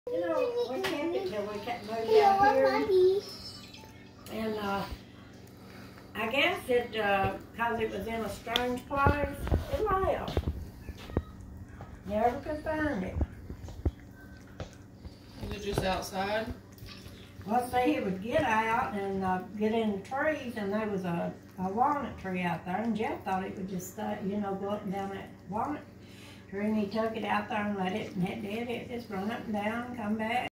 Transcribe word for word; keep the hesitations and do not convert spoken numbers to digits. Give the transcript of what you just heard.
You know, we kept it till we kept moving down here. And uh, I guess it, uh, cause it was in a strange place, it left. Never could find it. Was it just outside? Well, see, it would get out and uh, get in the trees, and there was a, a walnut tree out there, and Jeff thought it would just, uh, you know, go up and down that walnut tree, and he took it out there and let it, and it did. It just run up and down and come back.